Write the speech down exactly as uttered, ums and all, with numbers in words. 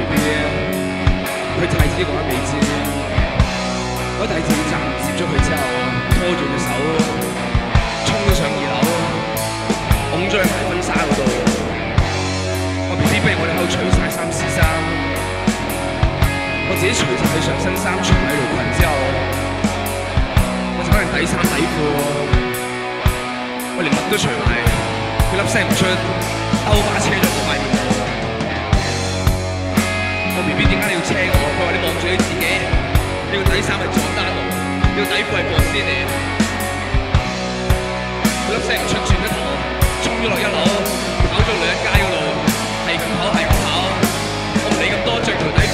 B， 佢太子講得未知。我喺第四站接咗佢之後，拖住隻手，衝咗上二樓，擁咗去埋婚紗嗰度。我 B B 不如我哋喺度除晒衫試衫，我自己除晒佢上身衫，除埋條裙之後，我就可能底衫底褲，我連襪都除埋，佢粒聲唔出，兜巴車咗我塊面。我 B B 點解你要車我？佢話你望住你自己。呢個底衫係佐丹奴，呢個底褲係博斯尼。佢粒聲唔出，轉咗頭，衝咗落一樓，跑咗女人街嗰度，係咁跑係咁跑。我唔理咁多，着條底